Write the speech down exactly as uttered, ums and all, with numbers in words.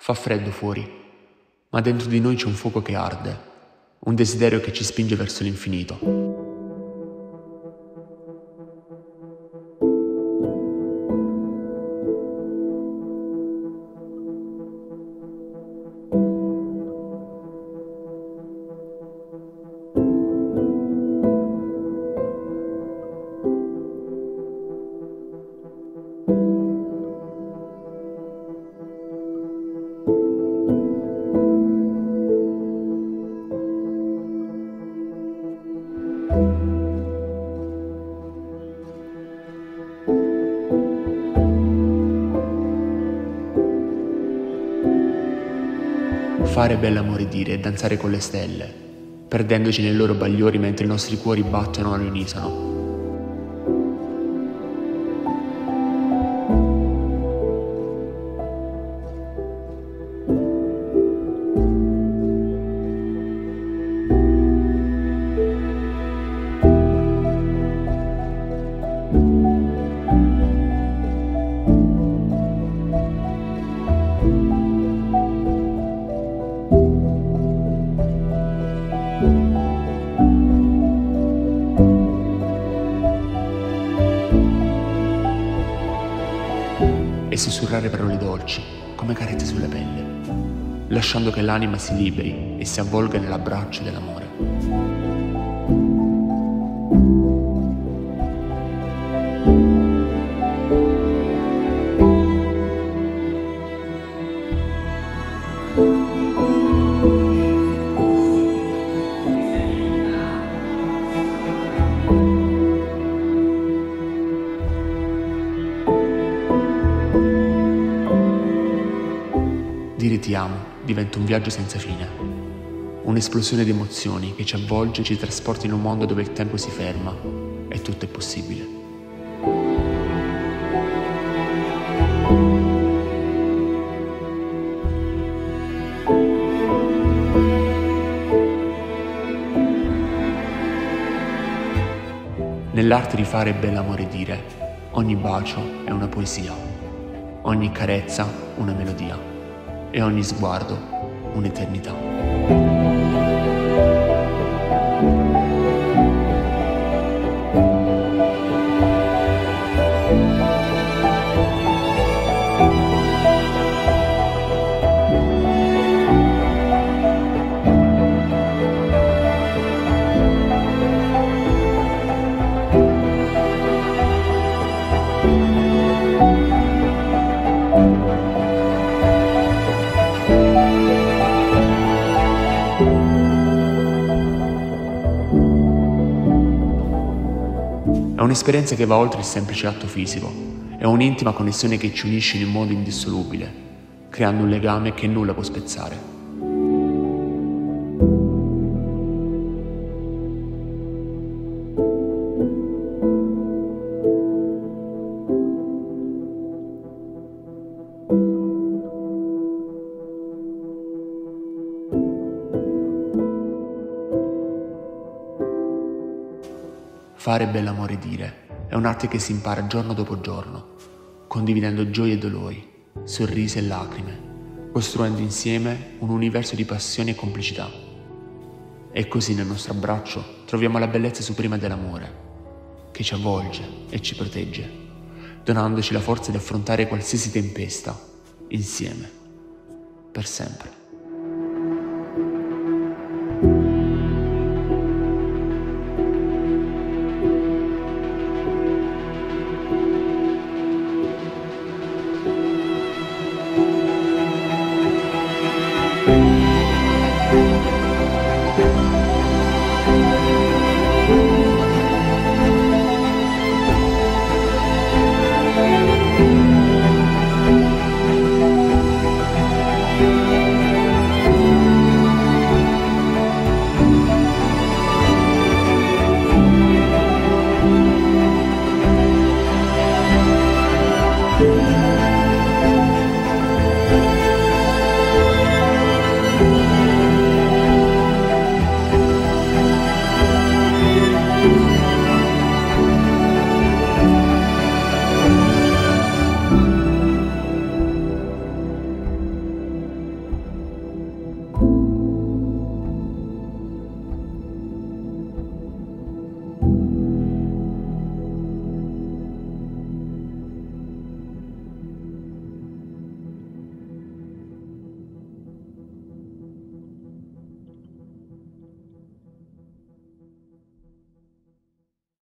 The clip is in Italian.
Fa freddo fuori, ma dentro di noi c'è un fuoco che arde, un desiderio che ci spinge verso l'infinito. Fare bell'amore dire e danzare con le stelle, perdendoci nei loro bagliori mentre i nostri cuori battono all'unisono. E sussurrare parole dolci, come carezze sulla pelle, lasciando che l'anima si liberi e si avvolga nell'abbraccio dell'amore. Dire ti amo diventa un viaggio senza fine, un'esplosione di emozioni che ci avvolge e ci trasporta in un mondo dove il tempo si ferma e tutto è possibile. Nell'arte di fare bell'amore dire, ogni bacio è una poesia, ogni carezza una melodia e ogni sguardo un'eternità. È un'esperienza che va oltre il semplice atto fisico, è un'intima connessione che ci unisce in un modo indissolubile, creando un legame che nulla può spezzare. Fare bell'amore dire è un'arte che si impara giorno dopo giorno, condividendo gioie e dolori, sorrisi e lacrime, costruendo insieme un universo di passione e complicità. E così nel nostro abbraccio troviamo la bellezza suprema dell'amore, che ci avvolge e ci protegge, donandoci la forza di affrontare qualsiasi tempesta, insieme, per sempre. Thank you.